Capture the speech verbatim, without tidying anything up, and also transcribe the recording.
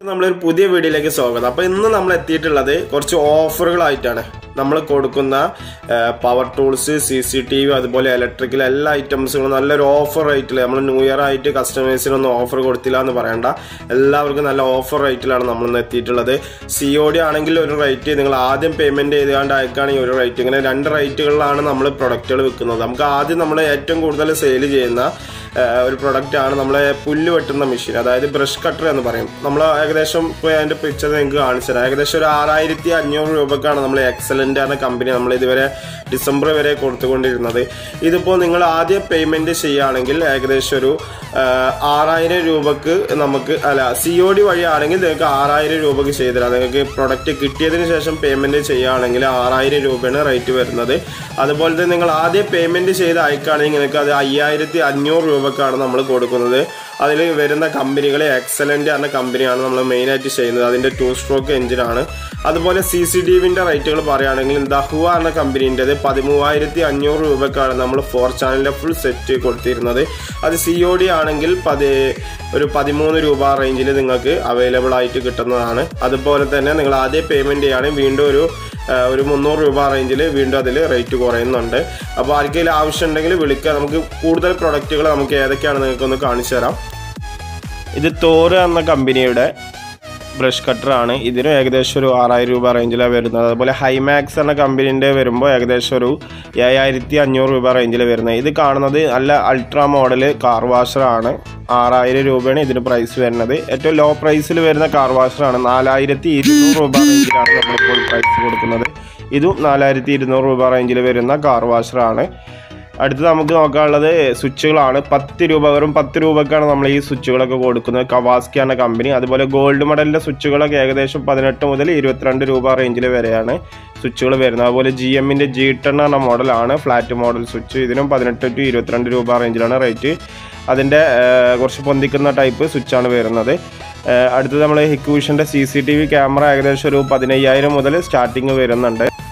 നമ്മളൊരു പുതിയ വീഡിയോയിലേക്ക് സ്വാഗതം. അപ്പോൾ ഇന്ന് നമ്മൾ എത്തിയിട്ടുള്ളത് കുറച്ച് ഓഫറുകളായിട്ടാണ്. നമ്മൾ കൊടുക്കുന്ന power tools, C C T V, അതുപോലെ ഇലക്ട്രിക്കൽ എല്ലാ ഐറ്റംസുകളും നല്ലൊരു ഓഫർ റേറ്റിൽ, നമ്മൾ ന്യൂ ഇയർ ആയിട്ട് കസ്റ്റമേഴ്സിനൊന്നും ഓഫർ കൊടുത്തില്ല എന്ന് പറയണ്ട, എല്ലാവർക്കും നല്ല ഓഫർ റേറ്റിലാണ് നമ്മളിന്ന് എത്തിയിട്ടുള്ളത്. സി ഒ ഡി ആണെങ്കിൽ ഒരു റേറ്റ്, നിങ്ങൾ ആദ്യം പേയ്മെന്റ് ചെയ്തുകൊണ്ട് അയക്കുകയാണെങ്കിൽ ഒരു റേറ്റ്, ഇങ്ങനെ രണ്ട് റേറ്റുകളിലാണ് നമ്മൾ പ്രൊഡക്റ്റുകൾ വിൽക്കുന്നത്. നമുക്ക് ആദ്യം നമ്മൾ ഏറ്റവും കൂടുതൽ സെയിൽ ചെയ്യുന്ന ഒരു പ്രൊഡക്റ്റ് ആണ് നമ്മളെ പുല്ല് വെട്ടുന്ന മെഷീൻ, അതായത് ബ്രഷ് കട്ടർ എന്ന് പറയും. നമ്മൾ ഏകദേശം ഇപ്പോൾ അതിന്റെ പിക്ചർ നിങ്ങൾക്ക് കാണിച്ചു തരാം. ഏകദേശം ഒരു ആറായിരത്തി അഞ്ഞൂറ് രൂപക്കാണ് നമ്മൾ എക്സലന്റ് എന്ന കമ്പനി നമ്മൾ ഇതുവരെ ഡിസംബർ വരെ കൊടുത്തുകൊണ്ടിരുന്നത്. ഇതിപ്പോൾ നിങ്ങൾ ആദ്യം പേയ്മെന്റ് ചെയ്യുകയാണെങ്കിൽ ഏകദേശം ഒരു ആറായിരം രൂപക്ക് നമുക്ക്, അല്ല സി ഒ ഡി വഴിയാണെങ്കിൽ നിങ്ങൾക്ക് ആറായിരം രൂപക്ക് ചെയ്തു തരാം. നിങ്ങൾക്ക് പ്രൊഡക്റ്റ് കിട്ടിയതിന് ശേഷം പേയ്മെന്റ് ചെയ്യുകയാണെങ്കിൽ ആറായിരം രൂപയാണ് റേറ്റ് വരുന്നത്. അതുപോലെ തന്നെ നിങ്ങൾ ആദ്യം പേയ്മെന്റ് ചെയ്ത് അയക്കുകയാണെങ്കിൽ നിങ്ങൾക്ക് അത് അയ്യായിരത്തി അഞ്ഞൂറ് രൂപക്കാണ് നമ്മൾ കൊടുക്കുന്നത്. അതിൽ വരുന്ന കമ്പനികൾ എക്സലന്റ് എന്ന കമ്പനിയാണ് നമ്മൾ മെയിനായിട്ട് ചെയ്യുന്നത്. അതിന്റെ ടു സ്ട്രോക്ക് എഞ്ചിനാണ്. അതുപോലെ സി സി ടി വിന്റെ റേറ്റുകൾ പറയുകയാണെങ്കിൽ ദഹുവ എന്ന കമ്പനീൻ്റെത് പതിമൂവായിരത്തി അഞ്ഞൂറ് രൂപക്കാണ് നമ്മൾ ഫോർ ചാനലിന്റെ ഫുൾ സെറ്റ് കൊടുത്തിരുന്നത്. അത് സി ഒ ഡി ആണെങ്കിൽ പതി ഒരു പതിമൂന്ന് രൂപ റേഞ്ചിൽ നിങ്ങൾക്ക് അവൈലബിൾ ആയിട്ട് കിട്ടുന്നതാണ്. അതുപോലെ തന്നെ നിങ്ങൾ ആദ്യം പേയ്മെന്റ് ചെയ്യുകയാണെങ്കിൽ വീണ്ടും ഒരു ഒരു മുന്നൂറ് രൂപ റേഞ്ചിൽ വീണ്ടും അതിൽ റേറ്റ് കുറയുന്നുണ്ട്. അപ്പോൾ ആർക്കെങ്കിലും ആവശ്യം ഉണ്ടെങ്കിൽ വിളിക്കുക. നമുക്ക് കൂടുതൽ പ്രൊഡക്റ്റുകൾ നമുക്ക് ഏതൊക്കെയാണ് നിങ്ങൾക്കൊന്ന് കാണിച്ചു തരാം. ഇത് തോറ് എന്ന കമ്പനിയുടെ ബ്രഷ് കട്ടറാണ്. ഇതിന് ഏകദേശം ഒരു ആറായിരം രൂപ റേഞ്ചിലാണ് വരുന്നത്. അതുപോലെ ഹൈമാക്സ് എന്ന കമ്പനീൻ്റെ വരുമ്പോൾ ഏകദേശം ഒരു ഏഴായിരത്തി അഞ്ഞൂറ് രൂപ റേഞ്ചിൽ വരുന്നത്. ഇത് കാണുന്നത് നല്ല അൾട്രാ മോഡൽ കാർ വാഷറാണ്. ആറായിരം രൂപയാണ് ഇതിന് പ്രൈസ് വരുന്നത്. ഏറ്റവും ലോ പ്രൈസിൽ വരുന്ന കാർ വാഷറാണ്. നാലായിരത്തി ഇരുന്നൂറ് രൂപ റേഞ്ചിലാണ് നമ്മളിപ്പോൾ പ്രൈസ് കൊടുക്കുന്നത്. ഇതും നാലായിരത്തി ഇരുന്നൂറ് രൂപ റേഞ്ചിൽ വരുന്ന കാർ വാഷറാണ്. അടുത്ത് നമുക്ക് നോക്കാനുള്ളത് സ്വിച്ചുകളാണ്. പത്ത് രൂപ വെറും പത്ത് രൂപക്കാണ് നമ്മൾ ഈ സ്വിച്ചുകളൊക്കെ കൊടുക്കുന്നത്. കവാസ്കി എന്ന കമ്പനി. അതുപോലെ ഗോൾഡ് മെഡലിൻ്റെ സ്വിച്ചുകളൊക്കെ ഏകദേശം പതിനെട്ട് മുതൽ ഇരുപത്തിരണ്ട് രൂപ റേഞ്ചിൽ വരെയാണ് സ്വിച്ചുകൾ വരുന്നത്. അതുപോലെ ജി എമ്മിൻ്റെ ജി ടെൻ എന്ന മോഡലാണ് ഫ്ലാറ്റ് മോഡൽ സ്വിച്ച്. ഇതിനും പതിനെട്ട് ടു ഇരുപത്തിരണ്ട് രൂപ റേഞ്ചിലാണ് റേറ്റ്. അതിൻ്റെ കുറച്ച് പൊന്തിക്കുന്ന ടൈപ്പ് സ്വിച്ചാണ് വരുന്നത്. അടുത്തത് നമ്മൾ ഹിക്വിഷൻ്റെ C C T V camera ഏകദേശം ഒരു പതിനയ്യായിരം മുതൽ സ്റ്റാർട്ടിങ് വരുന്നുണ്ട്.